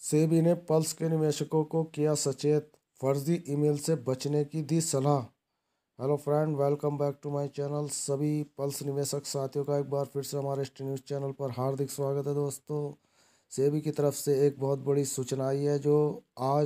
सेबी ने पल्स के निवेशकों को किया सचेत, फर्जी ईमेल से बचने की दी सलाह। Hello friend, welcome back to my channel. सभी पल्स निवेशक साथियों का एक बार फिर से हमारे न्यूज़ चैनल पर हार्दिक स्वागत है। दोस्तों, सेबी की तरफ से एक बहुत बड़ी सूचना आई है जो आज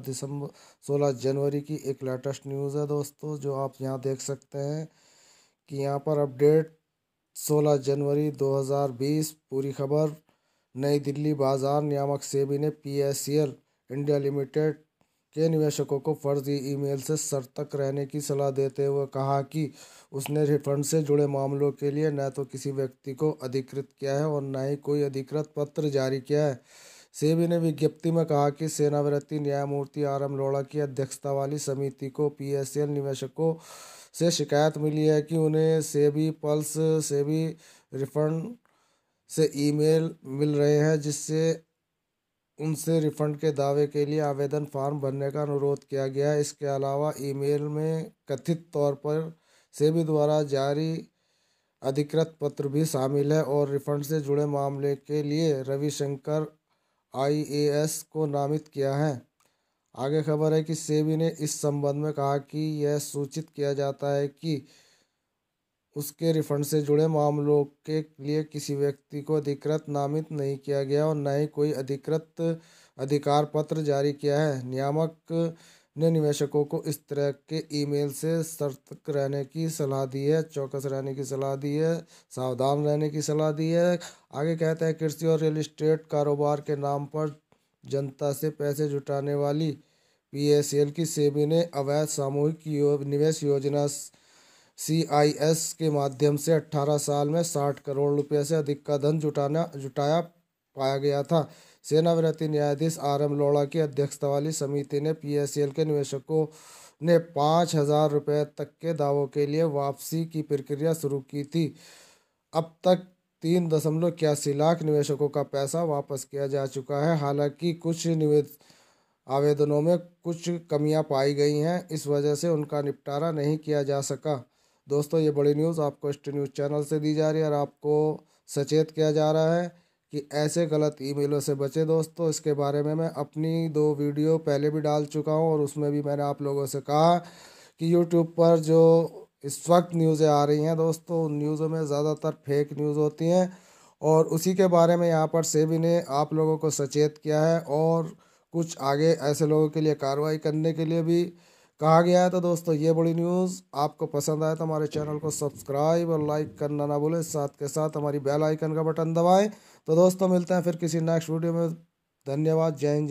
16 जनवरी की एक लेटेस्ट न्यूज़ है दोस्तों, जो आप यहाँ देख सकते हैं कि यहाँ पर अपडेट 16 जनवरी 2020 पूरी खबर। नई दिल्ली बाजार नियामक सेबी ने पीएसएल इंडिया लिमिटेड के निवेशकों को फर्जी ईमेल से सतर्क रहने की सलाह देते हुए कहा कि उसने रिफंड से जुड़े मामलों के लिए न तो किसी व्यक्ति को अधिकृत किया है और न ही कोई अधिकृत पत्र जारी किया है। सेबी ने विज्ञप्ति में कहा कि सेवानिवृत्त न्यायमूर्ति RM लोढ़ा की अध्यक्षता वाली समिति को पीएसएल निवेशकों से शिकायत मिली है कि उन्हें सेबी पल्स सेबी रिफंड से ईमेल मिल रहे हैं, जिससे उनसे रिफंड के दावे के लिए आवेदन फॉर्म भरने का अनुरोध किया गया है। इसके अलावा ईमेल में कथित तौर पर सेबी द्वारा जारी अधिकृत पत्र भी शामिल है और रिफंड से जुड़े मामले के लिए रविशंकर IAS को नामित किया है। आगे खबर है कि सेबी ने इस संबंध में कहा कि यह सूचित किया जाता है कि उसके रिफंड से जुड़े मामलों के लिए किसी व्यक्ति को अधिकृत नामित नहीं किया गया और न ही कोई अधिकृत अधिकार पत्र जारी किया है। नियामक ने निवेशकों को इस तरह के ईमेल से सतर्क रहने की सलाह दी है, चौकस रहने की सलाह दी है, सावधान रहने की सलाह दी है। आगे कहते हैं, कृषि और रियल एस्टेट कारोबार के नाम पर जनता से पैसे जुटाने वाली पीएसएल की सेबी ने अवैध सामूहिक निवेश योजना CIS के माध्यम से 18 साल में 60 करोड़ रुपए से अधिक का धन जुटाया पाया गया था। सेवानिवृत्त न्यायाधीश RM लोढ़ा की अध्यक्षता वाली समिति ने पीएसएल के निवेशकों ने 5,000 रुपये तक के दावों के लिए वापसी की प्रक्रिया शुरू की थी। अब तक 3.81 लाख निवेशकों का पैसा वापस किया जा चुका है। हालांकि कुछ आवेदनों में कुछ कमियां पाई गई हैं, इस वजह से उनका निपटारा नहीं किया जा सका। दोस्तों, ये बड़ी न्यूज़ आपको न्यूज़ चैनल से दी जा रही है और आपको सचेत किया जा रहा है कि ऐसे गलत ईमेलों से बचें। दोस्तों, इसके बारे में मैं अपनी 2 वीडियो पहले भी डाल चुका हूं और उसमें भी मैंने आप लोगों से कहा कि यूट्यूब पर जो इस वक्त न्यूज़ें आ रही हैं दोस्तों, उन न्यूज़ों में ज़्यादातर फेक न्यूज़ होती हैं और उसी के बारे में यहाँ पर सेबी ने आप लोगों को सचेत किया है और कुछ आगे ऐसे लोगों के लिए कार्रवाई करने के लिए भी कहा गया है। तो दोस्तों, ये बड़ी न्यूज़ आपको पसंद आए तो हमारे चैनल को सब्सक्राइब और लाइक करना ना भूलें, साथ के साथ हमारी बेल आइकन का बटन दबाएं। तो दोस्तों, मिलते हैं फिर किसी नेक्स्ट वीडियो में। धन्यवाद। जय हिंद।